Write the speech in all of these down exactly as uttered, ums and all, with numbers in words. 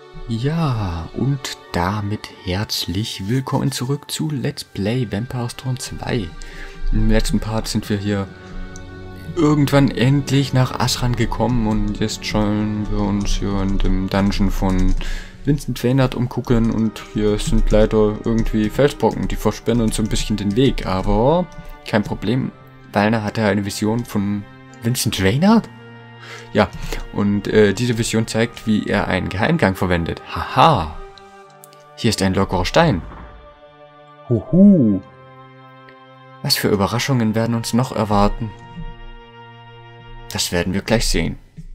Ja, und damit herzlich willkommen zurück zu Let's Play Vampire Storm zwei. Im letzten Part sind wir hier irgendwann endlich nach Ashran gekommen und jetzt schauen wir uns hier in dem Dungeon von Vincent Waynard umgucken und hier sind leider irgendwie Felsbrocken, die versperren uns so ein bisschen den Weg, aber kein Problem, Walner hatte eine Vision von Vincent Waynard? Ja, und äh, diese Vision zeigt, wie er einen Geheimgang verwendet. Haha! Hier ist ein lockerer Stein. Huhu! Was für Überraschungen werden uns noch erwarten? Das werden wir gleich sehen.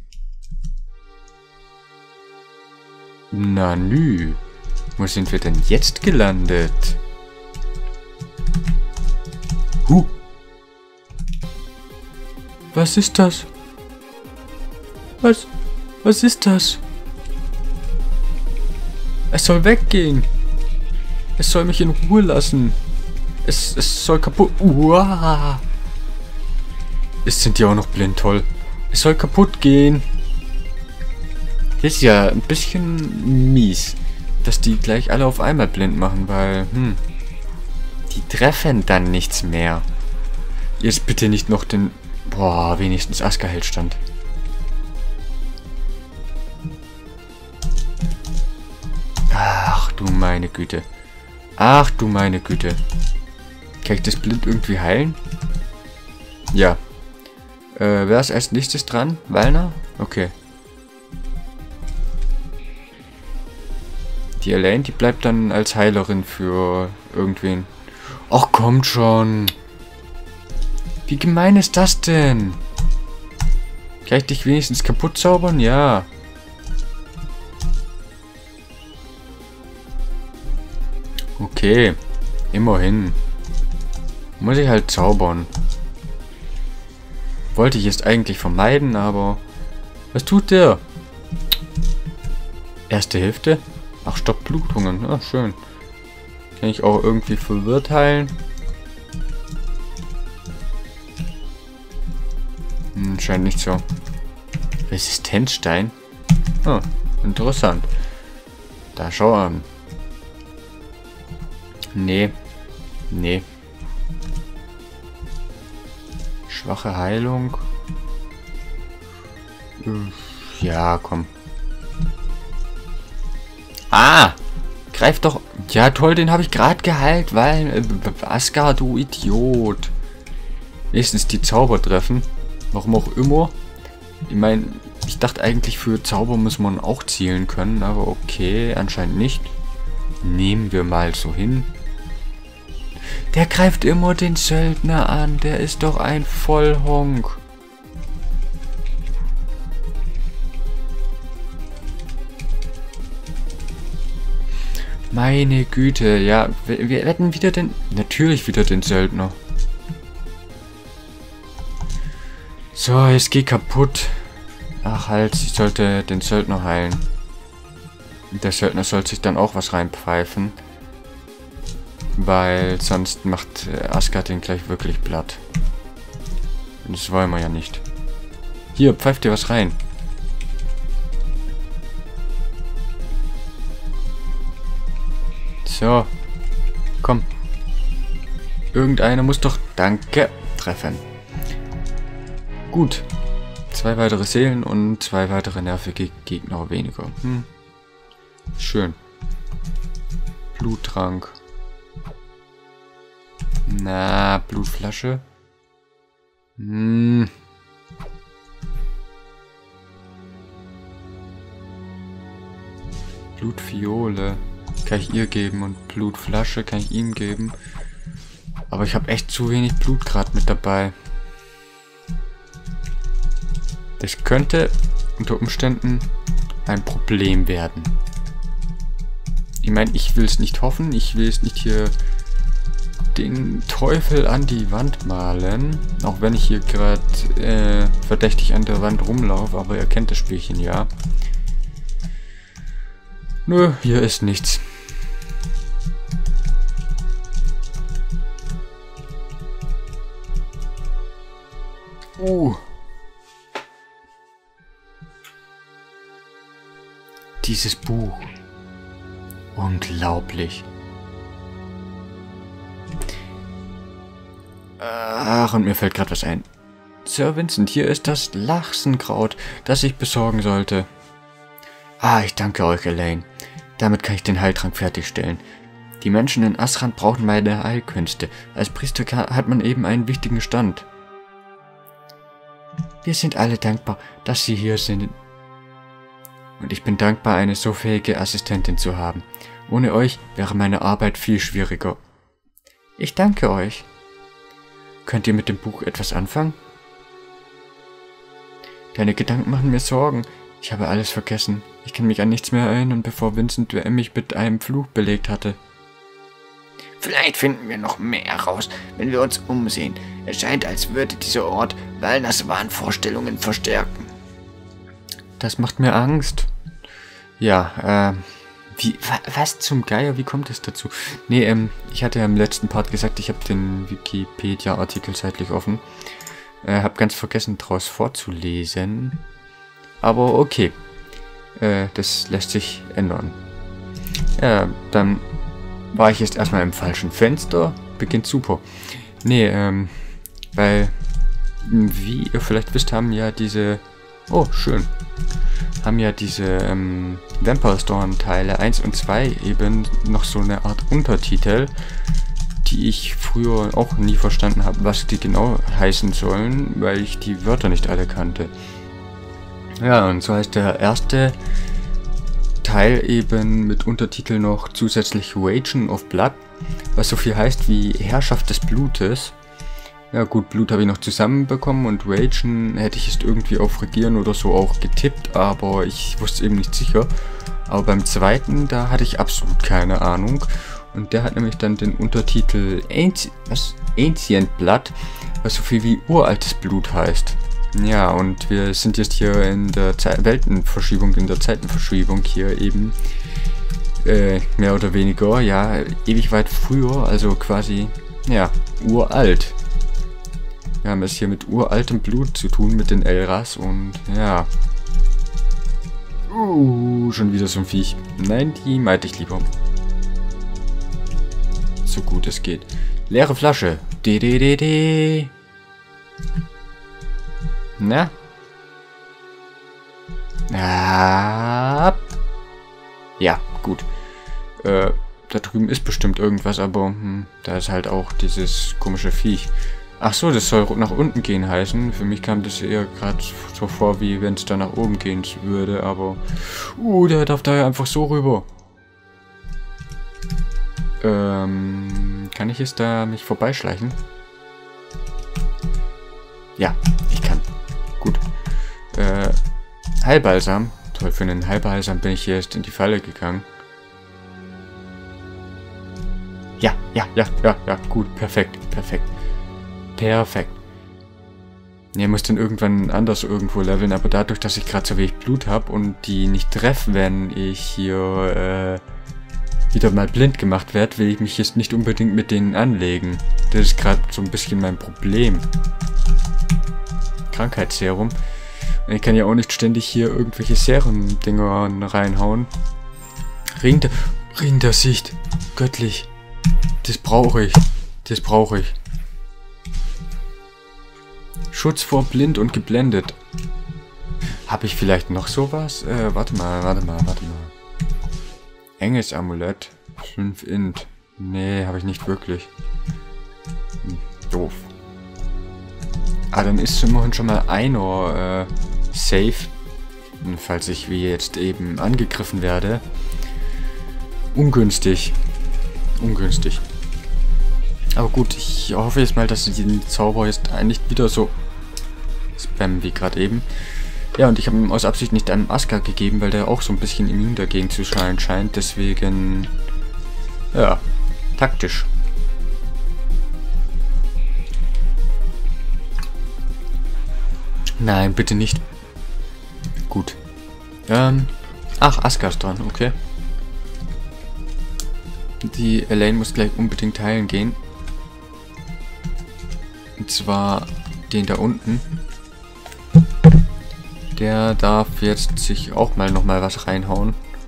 Na nü, wo sind wir denn jetzt gelandet? Huh! Was ist das? Was? Was ist das? Es soll weggehen. Es soll mich in Ruhe lassen. Es, es soll kaputt... Uah. Es sind ja auch noch blind, toll. Es soll kaputt gehen. Das ist ja ein bisschen mies, dass die gleich alle auf einmal blind machen, weil, hm, die treffen dann nichts mehr. Jetzt bitte nicht noch den... Boah, wenigstens Aska-Heldstand. Ach du meine Güte. Ach du meine Güte. Kann ich das blind irgendwie heilen? Ja. Äh, wer ist als nächstes dran? Walner? Okay. Die Elaine, die bleibt dann als Heilerin für irgendwen. Ach, kommt schon. Wie gemein ist das denn? Kann ich dich wenigstens kaputt zaubern? Ja. Okay. Immerhin. Muss ich halt zaubern. Wollte ich jetzt eigentlich vermeiden, aber... Was tut der? Erste Hilfe? Ach, stoppt Blutungen. Ah, schön. Kann ich auch irgendwie verwirrt heilen? Hm, scheint nicht so. Resistenzstein? Ah, interessant. Da schau an. Nee. Nee. Schwache Heilung. Ja, komm. Ah! Greif doch... Ja, toll, den habe ich gerade geheilt, weil... Äh, Aska, du Idiot. Wenigstens die Zauber treffen. Warum auch immer. Ich meine, ich dachte eigentlich, für Zauber muss man auch zielen können, aber okay, anscheinend nicht. Nehmen wir mal so hin. Der greift immer den Söldner an. Der ist doch ein Vollhonk. Meine Güte, ja. Wir, wir hätten wieder den... Natürlich wieder den Söldner. So, jetzt geh kaputt. Ach halt, ich sollte den Söldner heilen. Der Söldner soll sich dann auch was reinpfeifen. Weil sonst macht äh, Aska den gleich wirklich platt. Und das wollen wir ja nicht. Hier, pfeift dir was rein. So. Komm. Irgendeiner muss doch... Danke. Treffen. Gut. Zwei weitere Seelen und zwei weitere nervige Gegner weniger. Hm. Schön. Bluttrank. Na, Blutflasche. Hm. Blutfiole kann ich ihr geben und Blutflasche kann ich ihm geben. Aber ich habe echt zu wenig Blut gerade mit dabei. Das könnte unter Umständen ein Problem werden. Ich meine, ich will es nicht hoffen. Ich will es nicht hier den Teufel an die Wand malen. Auch wenn ich hier gerade äh, verdächtig an der Wand rumlaufe. Aber ihr kennt das Spielchen, ja. Nö, hier ist nichts. Uh. dieses Buch. Unglaublich. Ach, und mir fällt gerade was ein. Sir Vincent, hier ist das Lachsenkraut, das ich besorgen sollte. Ah, ich danke euch, Elaine. Damit kann ich den Heiltrank fertigstellen. Die Menschen in Asran brauchen meine Heilkünste. Als Priester hat man eben einen wichtigen Stand. Wir sind alle dankbar, dass Sie hier sind. Und ich bin dankbar, eine so fähige Assistentin zu haben. Ohne euch wäre meine Arbeit viel schwieriger. Ich danke euch. Könnt ihr mit dem Buch etwas anfangen? Deine Gedanken machen mir Sorgen. Ich habe alles vergessen. Ich kann mich an nichts mehr erinnern, bevor Vincent mich mit einem Fluch belegt hatte. Vielleicht finden wir noch mehr heraus, wenn wir uns umsehen. Es scheint, als würde dieser Ort Valnas Wahnvorstellungen verstärken. Das macht mir Angst. Ja, äh, wie, wa, was zum Geier, wie kommt es dazu? Nee, ähm, ich hatte ja im letzten Part gesagt, ich habe den Wikipedia-Artikel seitlich offen. Äh, hab ganz vergessen, draus vorzulesen. Aber okay. Äh, das lässt sich ändern. Ja, dann war ich jetzt erstmal im falschen Fenster. Beginnt super. Nee, ähm, weil, wie ihr vielleicht wisst, haben ja diese... Oh, schön. Haben ja diese ähm, Vampire Storm Teile eins und zwei eben noch so eine Art Untertitel, die ich früher auch nie verstanden habe, was die genau heißen sollen, weil ich die Wörter nicht alle kannte. Ja, und so heißt der erste Teil eben mit Untertitel noch zusätzlich Region of Blood, was so viel heißt wie Herrschaft des Blutes. Ja gut, Blut habe ich noch zusammenbekommen und Region hätte ich es irgendwie auf Regieren oder so auch getippt, aber ich wusste es eben nicht sicher. Aber beim zweiten, da hatte ich absolut keine Ahnung. Und der hat nämlich dann den Untertitel Anci was? Ancient Blood, was so viel wie uraltes Blut heißt. Ja, und wir sind jetzt hier in der Ze Weltenverschiebung, in der Zeitenverschiebung hier eben äh, mehr oder weniger, ja, ewig weit früher, also quasi, ja, uralt. Wir haben es hier mit uraltem Blut zu tun, mit den Elras und ja. Uh, schon wieder so ein Viech. Nein, die meinte ich lieber. So gut es geht. Leere Flasche. De de de de. Na? Ah. Ja, gut. Äh, da drüben ist bestimmt irgendwas, aber hm, da ist halt auch dieses komische Viech. Ach so, das soll nach unten gehen heißen. Für mich kam das eher gerade so vor, wie wenn es da nach oben gehen würde, aber... Uh, der darf da einfach so rüber. Ähm, kann ich jetzt da mich vorbeischleichen? Ja, ich kann. Gut. Äh, Heilbalsam. Toll, für einen Heilbalsam bin ich hier erst in die Falle gegangen. Ja, ja, ja, ja, ja, gut, perfekt, perfekt. Perfekt. Ihr müsst dann irgendwann anders irgendwo leveln, aber dadurch, dass ich gerade so wenig Blut habe und die nicht treffe, wenn ich hier äh, wieder mal blind gemacht werde, will ich mich jetzt nicht unbedingt mit denen anlegen. Das ist gerade so ein bisschen mein Problem. Krankheitsserum. Und ich kann ja auch nicht ständig hier irgendwelche Serum-Dinger reinhauen. Ring der, Ring der Sicht. Göttlich. Das brauche ich. Das brauche ich. Schutz vor blind und geblendet. Habe ich vielleicht noch sowas? Äh, warte mal, warte mal, warte mal. Enges Amulett. fünf Int. Nee, habe ich nicht wirklich. Hm, doof. Ah, dann ist immerhin schon mal einer äh, safe. Und falls ich wie jetzt eben angegriffen werde. Ungünstig. Ungünstig. Aber gut, ich hoffe jetzt mal, dass sie den Zauber jetzt nicht wieder so spammen wie gerade eben. Ja, und ich habe ihm aus Absicht nicht einen Aska gegeben, weil der auch so ein bisschen immun dagegen zu sein scheint. Deswegen, ja, taktisch. Nein, bitte nicht. Gut. Ähm, ach, Aska ist dran, okay. Die Elaine muss gleich unbedingt heilen gehen. Und zwar den da unten. Der darf jetzt sich auch mal nochmal was reinhauen.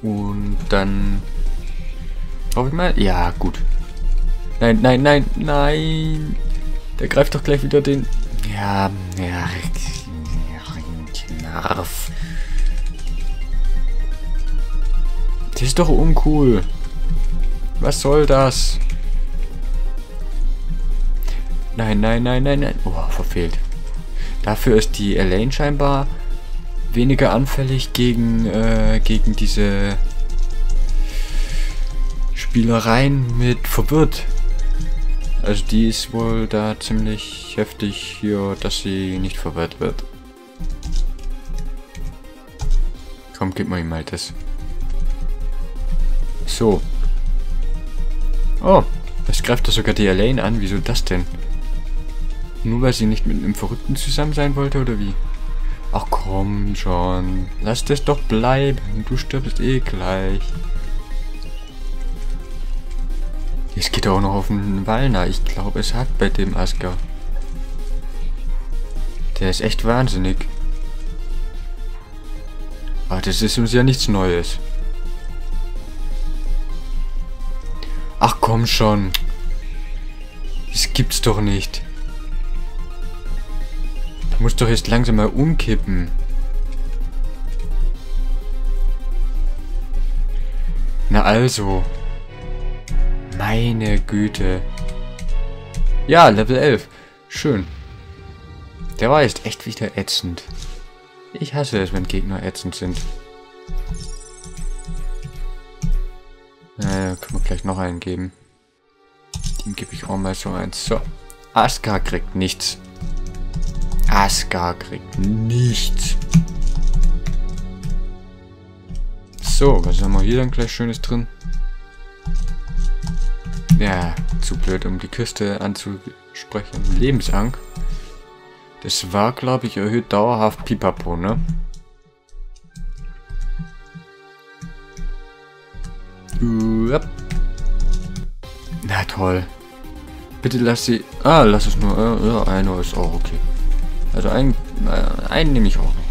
Und dann... Hoffe ich mal. Ja, gut. Nein, nein, nein, nein. Der greift doch gleich wieder den... Ja, ja, Knarf. Das ist doch uncool. Was soll das? Nein, nein, nein, nein, nein. Oh, verfehlt. Dafür ist die Elaine scheinbar weniger anfällig gegen, äh, gegen diese Spielereien mit verwirrt. Also die ist wohl da ziemlich heftig hier, dass sie nicht verwirrt wird. Komm, gib mal ihm mal das. So. Oh, das greift doch sogar die Elaine an. Wieso das denn? Nur weil sie nicht mit einem Verrückten zusammen sein wollte, oder wie? Ach komm schon. Lass das doch bleiben. Du stirbst eh gleich. Jetzt geht er auch noch auf den Wallner. Ich glaube, es hakt bei dem Asker. Der ist echt wahnsinnig. Aber das ist uns ja nichts Neues. Ach komm schon. Das gibt's doch nicht. Du musst doch jetzt langsam mal umkippen. Na also. Meine Güte. Ja, Level elf. Schön. Der war jetzt echt wieder ätzend. Ich hasse es, wenn Gegner ätzend sind. Äh, können wir gleich noch einen geben. Dem gebe ich auch mal so eins. So. Aska kriegt nichts. Aska kriegt nichts. So, was haben wir hier dann gleich Schönes drin? Ja, zu blöd, um die Küste anzusprechen. Lebensank. Das war, glaube ich, erhöht dauerhaft Pipapo, ne? Yep. Na toll. Bitte lass sie... Ah, lass es nur... Äh, ja, einer ist auch okay. Also einen, äh, einen nehme ich auch noch.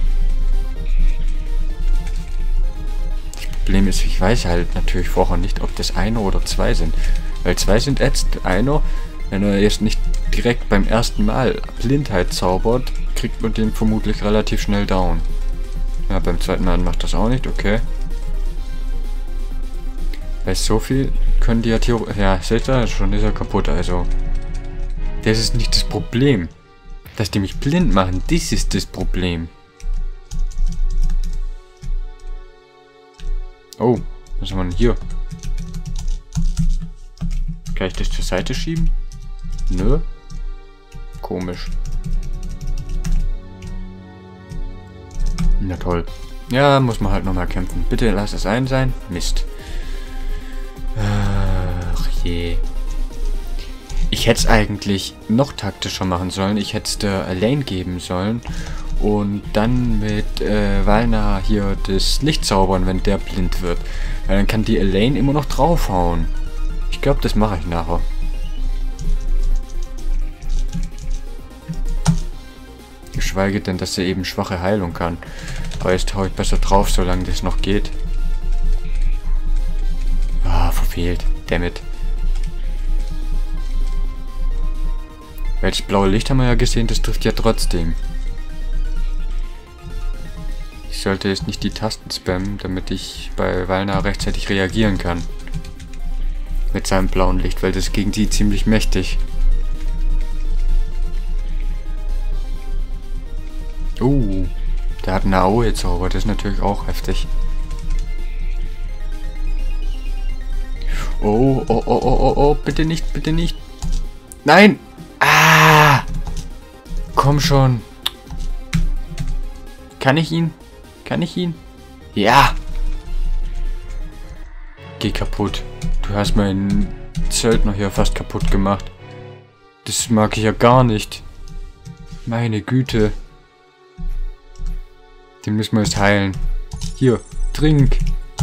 Das Problem ist, ich weiß halt natürlich vorher nicht, ob das einer oder zwei sind. Weil zwei sind ätzend. Einer, wenn er jetzt nicht direkt beim ersten Mal Blindheit zaubert, kriegt man den vermutlich relativ schnell down. Ja, beim zweiten Mal macht das auch nicht, okay. Weil so viel können die ja theoretisch... Ja, seht ihr, schon ist er kaputt, also... Das ist nicht das Problem. Dass die mich blind machen, das ist das Problem. Oh, was haben wir denn hier? Kann ich das zur Seite schieben? Nö. Komisch. Na toll. Ja, muss man halt nochmal kämpfen. Bitte lass es ein sein. Mist. Ach je. Ich hätte es eigentlich noch taktischer machen sollen. Ich hätte es der Elaine geben sollen. Und dann mit äh, Wallner hier das Licht zaubern, wenn der blind wird. Weil dann kann die Elaine immer noch draufhauen. Ich glaube, das mache ich nachher. Geschweige denn, dass sie eben schwache Heilung kann. Aber jetzt haue ich besser drauf, solange das noch geht. Ah, verfehlt. Dammit. Welches blaue Licht haben wir ja gesehen, das trifft ja trotzdem. Ich sollte jetzt nicht die Tasten spammen, damit ich bei Wallner rechtzeitig reagieren kann. Mit seinem blauen Licht, weil das gegen die ziemlich mächtig. Oh, der hat eine Aue-Zauber, das ist natürlich auch heftig. Oh, oh, oh, oh, oh, oh, bitte nicht, bitte nicht. Nein! Ah! Komm schon. Kann ich ihn? Kann ich ihn? Ja! Geh kaputt. Du hast meinen Söldner hier fast kaputt gemacht. Das mag ich ja gar nicht. Meine Güte. Den müssen wir jetzt heilen. Hier, trink.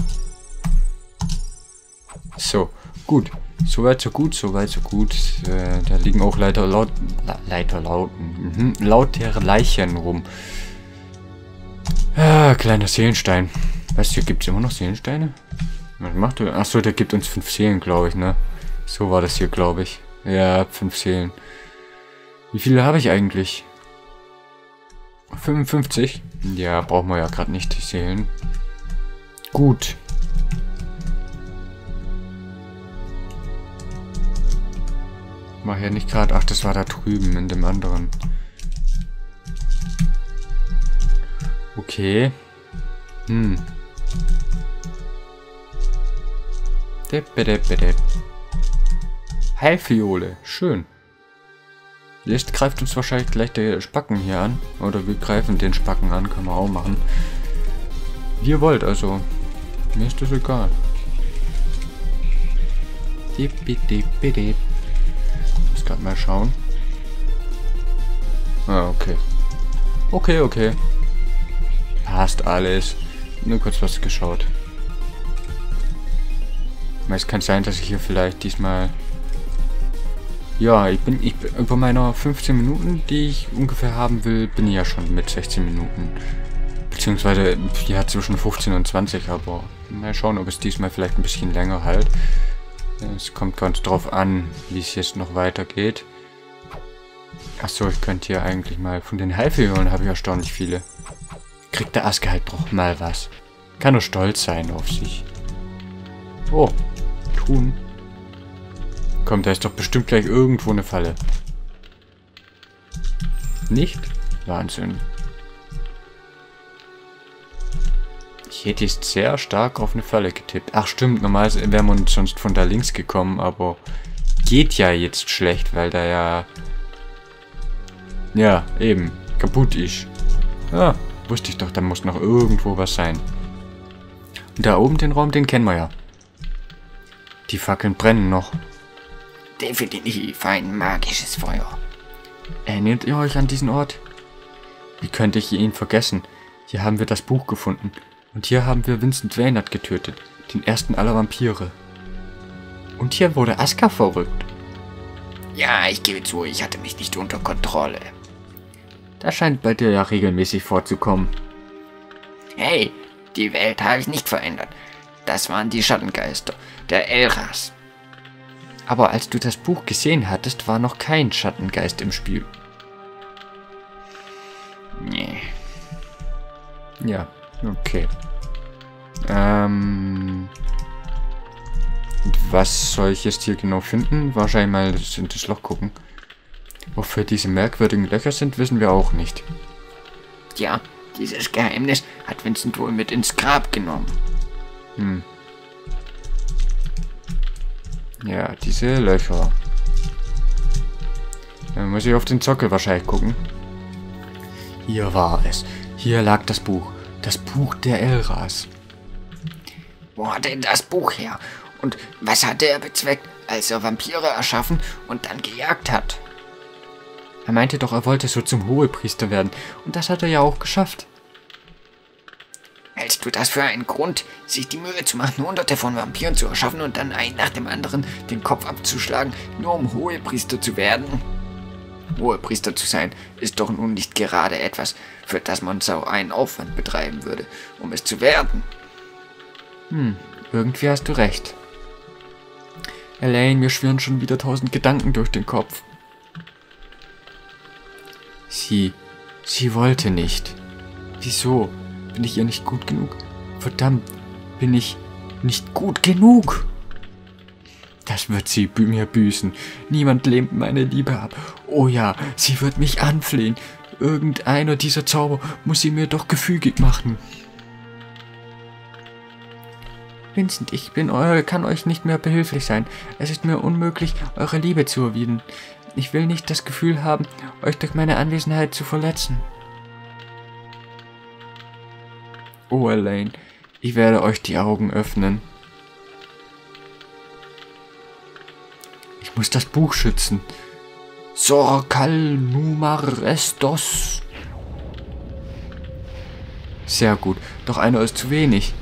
So, gut. Soweit so gut, soweit so gut. Äh, da liegen auch Leiter laut, Leiter lauten, mhm, lautere Leichen rum. Ah, kleiner Seelenstein. Was, hier gibt es immer noch Seelensteine? Was macht er? Achso, der gibt uns fünf Seelen, glaube ich, ne? So war das hier, glaube ich. Ja, fünf Seelen. Wie viele habe ich eigentlich? fünfundfünfzig? Ja, brauchen wir ja gerade nicht, die Seelen. Gut. War ja nicht gerade... Ach, das war da drüben, in dem anderen. Okay. Hm. Heilfiole. Schön. Jetzt greift uns wahrscheinlich gleich der Spacken hier an. Oder wir greifen den Spacken an. Kann man auch machen. Wie ihr wollt, also. Mir ist das egal. Ich muss gerade mal schauen. Ah, okay. Okay, okay. Passt alles. Nur kurz was geschaut. Es kann sein, dass ich hier vielleicht diesmal... Ja, ich bin, ich bin über meiner fünfzehn Minuten, die ich ungefähr haben will, bin ich ja schon mit sechzehn Minuten. Beziehungsweise, ja, zwischen fünfzehn und zwanzig, aber mal schauen, ob es diesmal vielleicht ein bisschen länger halt. Es kommt ganz drauf an, wie es jetzt noch weitergeht. Achso, ich könnte hier eigentlich mal... Von den Heilfiguren habe ich erstaunlich viele. Kriegt der Aske halt doch mal was. Kann nur stolz sein auf sich. Oh, tun. Komm, da ist doch bestimmt gleich irgendwo eine Falle. Nicht? Wahnsinn. Ich hätte jetzt sehr stark auf eine Falle getippt. Ach stimmt, normal wären wir uns sonst von da links gekommen, aber geht ja jetzt schlecht, weil da ja... Ja, eben, kaputt ist. Ja, wusste ich doch, da muss noch irgendwo was sein. Und da oben den Raum, den kennen wir ja. Die Fackeln brennen noch. Definitiv ein magisches Feuer. Erinnert ihr euch an diesen Ort? Wie könnte ich ihn vergessen? Hier haben wir das Buch gefunden. Und hier haben wir Vincent Waynard getötet, den ersten aller Vampire. Und hier wurde Aska verrückt. Ja, ich gebe zu, ich hatte mich nicht unter Kontrolle. Das scheint bei dir ja regelmäßig vorzukommen. Hey, die Welt habe ich nicht verändert. Das waren die Schattengeister, der Elras. Aber als du das Buch gesehen hattest, war noch kein Schattengeist im Spiel. Nee. Ja, okay. Ähm... Und was soll ich jetzt hier genau finden? Wahrscheinlich mal in das Loch gucken. Wofür diese merkwürdigen Löcher sind, wissen wir auch nicht. Tja, dieses Geheimnis hat Vincent wohl mit ins Grab genommen. Hm. Ja, diese Löcher. Dann muss ich auf den Sockel wahrscheinlich gucken. Hier war es. Hier lag das Buch. Das Buch der Elras. Wo hat er das Buch her? Und was hatte er bezweckt, als er Vampire erschaffen und dann gejagt hat? Er meinte doch, er wollte so zum Hohepriester werden. Und das hat er ja auch geschafft. Hältst du das für einen Grund, sich die Mühe zu machen, hunderte von Vampiren zu erschaffen und dann einen nach dem anderen den Kopf abzuschlagen, nur um Hohepriester zu werden? Hohepriester zu sein, ist doch nun nicht gerade etwas, für das man so einen Aufwand betreiben würde, um es zu werden. Hm, irgendwie hast du recht. Elaine, mir schwirren schon wieder tausend Gedanken durch den Kopf. Sie, sie wollte nicht. Wieso? Bin ich ihr nicht gut genug? Verdammt, bin ich nicht gut genug? Das wird sie bü- mir büßen. Niemand lehnt meine Liebe ab. Oh ja, sie wird mich anflehen. Irgendeiner dieser Zauber muss sie mir doch gefügig machen. Vincent, ich bin euer, kann euch nicht mehr behilflich sein. Es ist mir unmöglich, eure Liebe zu erwidern. Ich will nicht das Gefühl haben, euch durch meine Anwesenheit zu verletzen. Oh, Elaine, ich werde euch die Augen öffnen. Ich muss das Buch schützen. Sorkal numar estos. Sehr gut, doch einer ist zu wenig.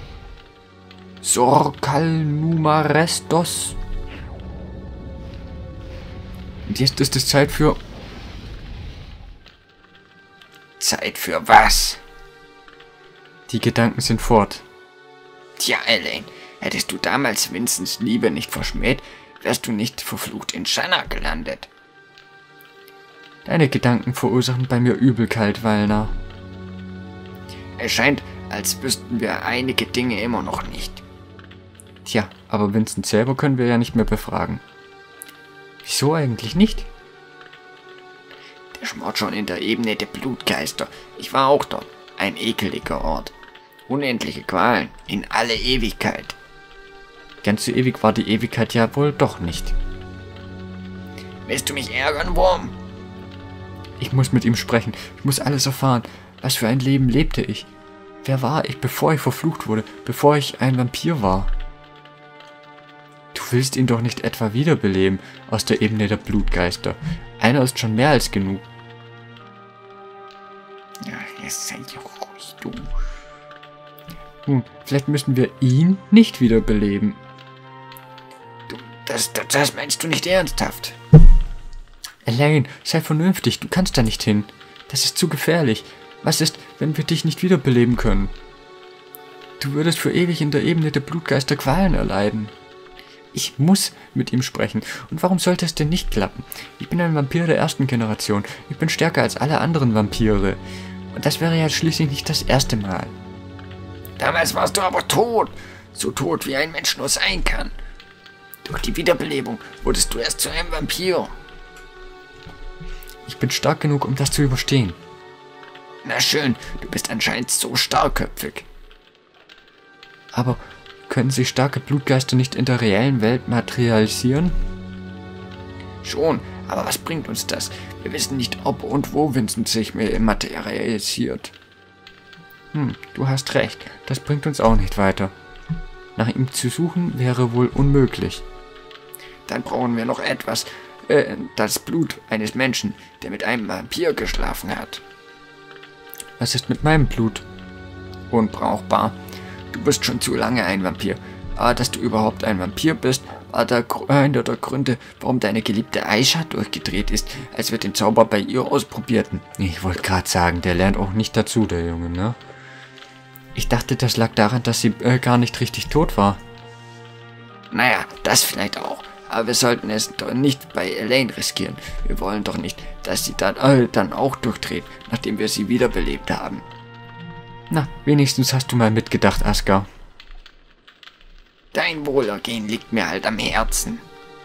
Sorkal numar estos. Und jetzt ist es Zeit für... Zeit für was? Die Gedanken sind fort. Tja, Elaine, hättest du damals Vincents Liebe nicht verschmäht, wärst du nicht verflucht in Shanna gelandet. Deine Gedanken verursachen bei mir Übelkeit, Wallner. Es scheint, als wüssten wir einige Dinge immer noch nicht. Tja, aber Vincent selber können wir ja nicht mehr befragen. Wieso eigentlich nicht? Der schmort schon in der Ebene der Blutgeister. Ich war auch dort. Ein ekeliger Ort. Unendliche Qualen. In alle Ewigkeit. Ganz so ewig war die Ewigkeit ja wohl doch nicht. Willst du mich ärgern, Wurm? Ich muss mit ihm sprechen. Ich muss alles erfahren. Was für ein Leben lebte ich? Wer war ich, bevor ich verflucht wurde? Bevor ich ein Vampir war? Du willst ihn doch nicht etwa wiederbeleben aus der Ebene der Blutgeister. Einer ist schon mehr als genug. Ja, jetzt sei doch ruhig, du. Nun, vielleicht müssen wir ihn nicht wiederbeleben. Du, das, das, das meinst du nicht ernsthaft? Elaine, sei vernünftig, du kannst da nicht hin. Das ist zu gefährlich. Was ist, wenn wir dich nicht wiederbeleben können? Du würdest für ewig in der Ebene der Blutgeister Qualen erleiden. Ich muss mit ihm sprechen. Und warum sollte es denn nicht klappen? Ich bin ein Vampir der ersten Generation. Ich bin stärker als alle anderen Vampire. Und das wäre ja schließlich nicht das erste Mal. Damals warst du aber tot. So tot, wie ein Mensch nur sein kann. Durch die Wiederbelebung wurdest du erst zu einem Vampir. Ich bin stark genug, um das zu überstehen. Na schön, du bist anscheinend so starkköpfig. Aber können sich starke Blutgeister nicht in der reellen Welt materialisieren? Schon, aber was bringt uns das? Wir wissen nicht, ob und wo Vincent sich materialisiert. Hm, du hast recht. Das bringt uns auch nicht weiter. Nach ihm zu suchen wäre wohl unmöglich. Dann brauchen wir noch etwas. Äh, das Blut eines Menschen, der mit einem Vampir geschlafen hat. Was ist mit meinem Blut? Unbrauchbar. Du bist schon zu lange ein Vampir. Aber dass du überhaupt ein Vampir bist, war der Gr- einer der Gründe, warum deine geliebte Aisha durchgedreht ist, als wir den Zauber bei ihr ausprobierten. Ich wollte gerade sagen, der lernt auch nicht dazu, der Junge, ne? Ich dachte, das lag daran, dass sie äh, gar nicht richtig tot war. Naja, das vielleicht auch. Aber wir sollten es doch nicht bei Elaine riskieren. Wir wollen doch nicht, dass sie dann, äh, dann auch durchdreht, nachdem wir sie wiederbelebt haben. Na, wenigstens hast du mal mitgedacht, Askar. Dein Wohlergehen liegt mir halt am Herzen.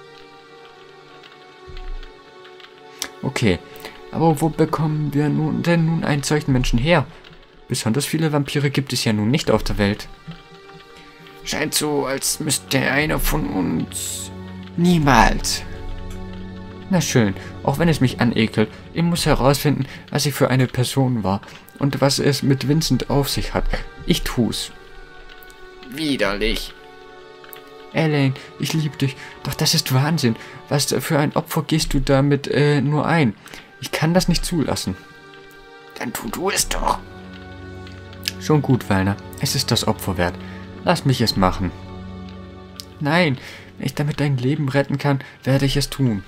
Okay, aber wo bekommen wir nun denn nun einen solchen Menschen her? Besonders viele Vampire gibt es ja nun nicht auf der Welt. Scheint so, als müsste einer von uns... Niemals. Na schön, auch wenn es mich anekelt, ich muss herausfinden, was ich für eine Person war und was es mit Vincent auf sich hat. Ich tu's. Widerlich. Elaine, ich liebe dich, doch das ist Wahnsinn. Was für ein Opfer gehst du damit äh, nur ein? Ich kann das nicht zulassen. Dann tu du es doch. Schon gut, Wallner. Es ist das Opfer wert. Lass mich es machen. Nein, wenn ich damit dein Leben retten kann, werde ich es tun.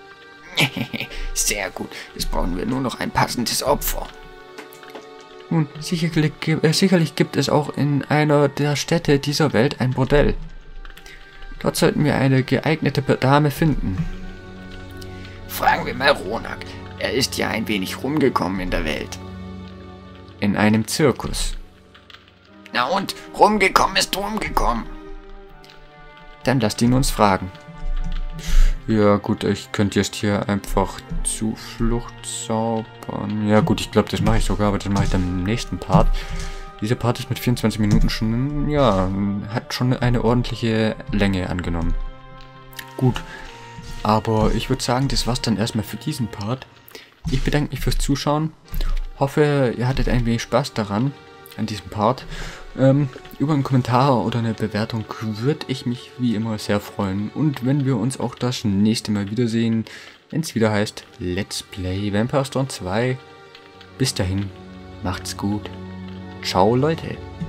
Sehr gut. Jetzt brauchen wir nur noch ein passendes Opfer. Nun, sicherlich, äh, sicherlich gibt es auch in einer der Städte dieser Welt ein Bordell. Dort sollten wir eine geeignete Dame finden. Fragen wir mal Ronak. Er ist ja ein wenig rumgekommen in der Welt. In einem Zirkus. Na und? Rumgekommen ist rumgekommen. Dann lasst ihn uns fragen. Ja gut, ich könnte jetzt hier einfach Zuflucht zaubern. Ja gut, ich glaube, das mache ich sogar, aber das mache ich dann im nächsten Part. Dieser Part ist mit vierundzwanzig Minuten schon, ja, hat schon eine ordentliche Länge angenommen. Gut, aber ich würde sagen, das war's dann erstmal für diesen Part. Ich bedanke mich fürs Zuschauen. Hoffe, ihr hattet ein wenig Spaß daran, an diesem Part. Ähm, über einen Kommentar oder eine Bewertung würde ich mich wie immer sehr freuen. Und wenn wir uns auch das nächste Mal wiedersehen, wenn es wieder heißt Let's Play Vampire Storm zwei. Bis dahin, macht's gut. Ciao, Leute.